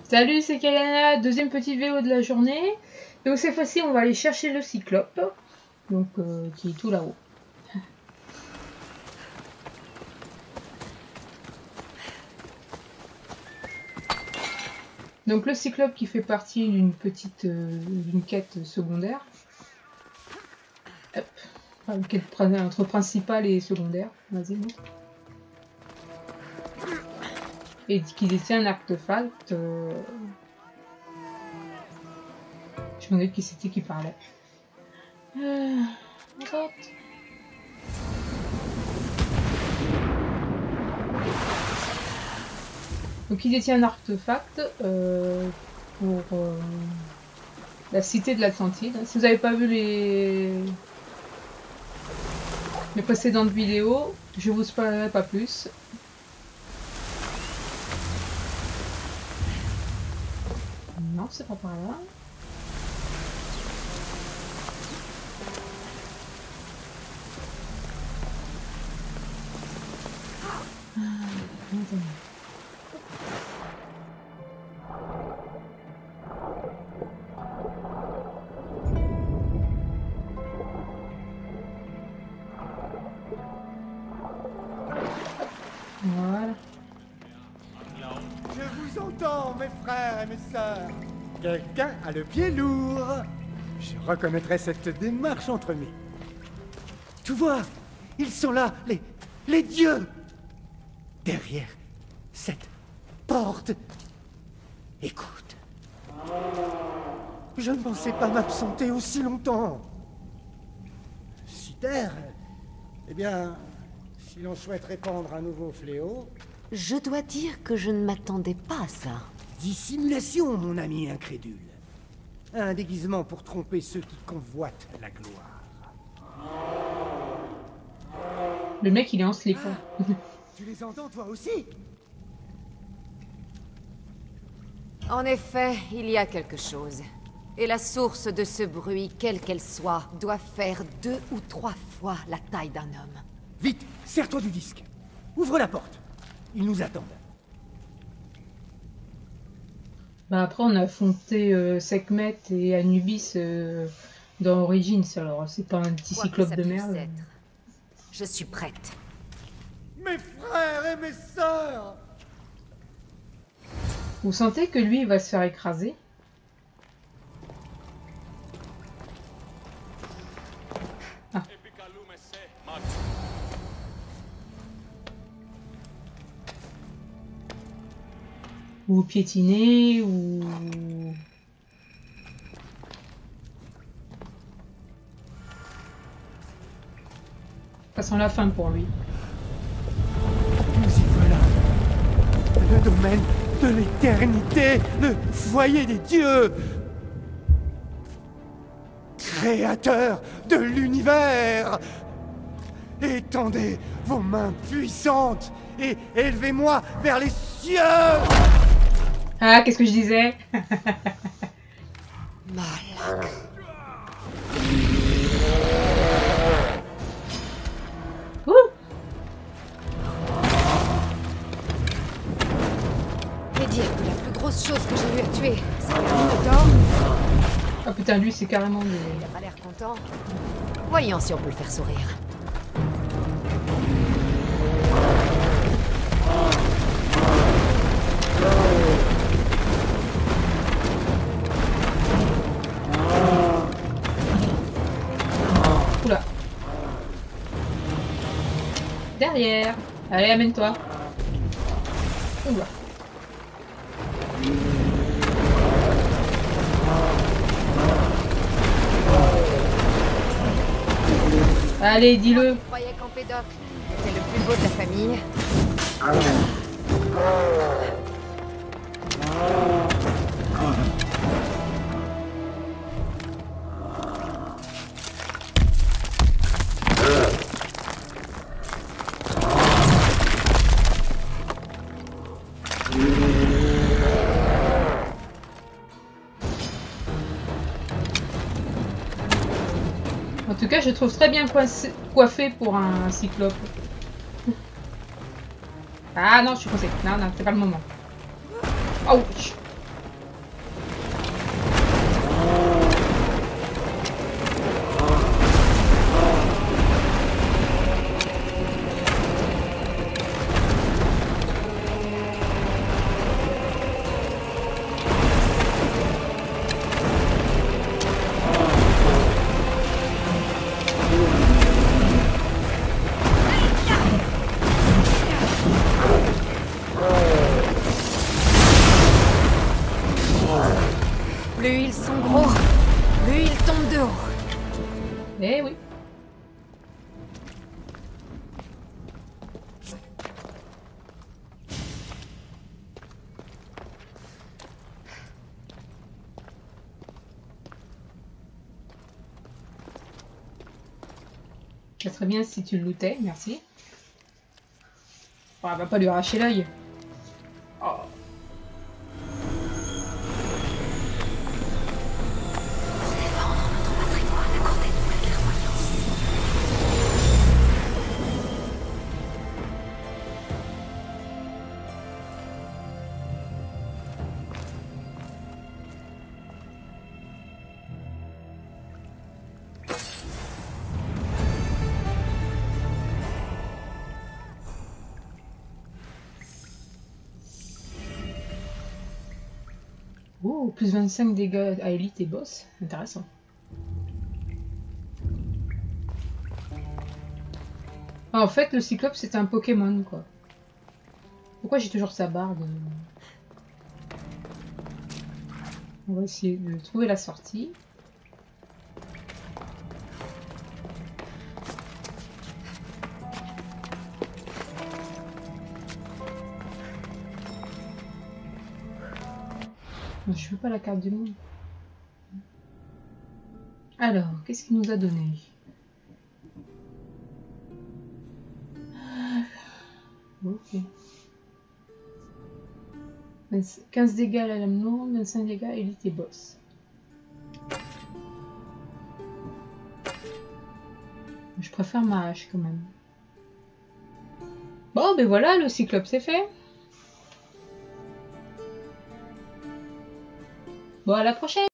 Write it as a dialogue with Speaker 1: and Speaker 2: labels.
Speaker 1: Salut, c'est Kalena, deuxième petite vidéo de la journée. Donc cette fois-ci, on va aller chercher le cyclope, donc qui est tout là-haut. Donc le cyclope qui fait partie d'une petite d'une quête secondaire. Hop. Enfin, une quête entre principale et secondaire. Vas-y, non. Et qui détient un artefact. Je me demandais qui c'était qui parlait. Donc il détient un artefact pour la cité de l'Atlantide. Si vous n'avez pas vu les précédentes vidéos, je vous spoilerai pas plus. Non, c'est pas par là. Voilà.
Speaker 2: Je vous entends, mes frères et mes sœurs. Quelqu'un a le pied lourd. Je reconnaîtrai cette démarche entremêlée. Tu vois, ils sont là, les dieux. Derrière cette porte. Écoute. Je ne pensais pas m'absenter aussi longtemps. Cyther, eh bien, si l'on souhaite répandre un nouveau fléau...
Speaker 3: Je dois dire que je ne m'attendais pas à ça.
Speaker 2: Dissimulation, mon ami incrédule. Un déguisement pour tromper ceux qui convoitent la gloire.
Speaker 1: Le mec, il est en slip.
Speaker 2: Tu les entends, toi aussi?
Speaker 3: En effet, il y a quelque chose. Et la source de ce bruit, quelle qu'elle soit, doit faire 2 ou 3 fois la taille d'un homme.
Speaker 2: Vite, serre-toi du disque. Ouvre la porte. Ils nous attendent.
Speaker 1: Bah après, on a affronté Sekhmet et Anubis dans Origins, alors c'est pas un petit cyclope de merde.
Speaker 3: Je suis prête.
Speaker 2: Mes frères et mes sœurs!
Speaker 1: Vous sentez que lui, il va se faire écraser? Ah. Ou piétiner, ou... Ça sent la fin pour lui.
Speaker 2: Nous y voilà. Le domaine de l'éternité, le foyer des dieux. Créateur de l'univers. Étendez vos mains puissantes et élevez-moi vers les cieux.
Speaker 1: Ah, qu'est-ce que je disais?
Speaker 3: Malak. Et dire que la plus grosse chose que j'ai eu à tuer, c'est un Minotaure.
Speaker 1: Ah putain, lui, c'est carrément des...
Speaker 3: Il a pas l'air content. Voyons si on peut le faire sourire.
Speaker 1: Oula. Derrière. Allez, amène-toi. Oula. Allez, dis-le.
Speaker 3: Je croyais qu'Empédocle était le plus beau de la famille.
Speaker 1: En tout cas, je trouve très bien coiffé pour un cyclope. Ah non, je suis coincée. Non, non, c'est pas le moment. Ouch. Ça serait bien si tu le lootais, merci. Oh, elle va pas lui arracher l'œil. Oh. Oh, plus 25 dégâts à élite et boss. Intéressant. Ah, en fait, le Cyclope, c'est un Pokémon, quoi. Pourquoi j'ai toujours sa barbe? On va essayer de trouver la sortie. Je veux pas la carte du monde. Alors, qu'est-ce qu'il nous a donné? Ok. 15 dégâts à la lame longue, 25 dégâts élite et boss. Je préfère ma hache quand même. Bon, ben voilà, le Cyclope c'est fait. Bon, à la prochaine!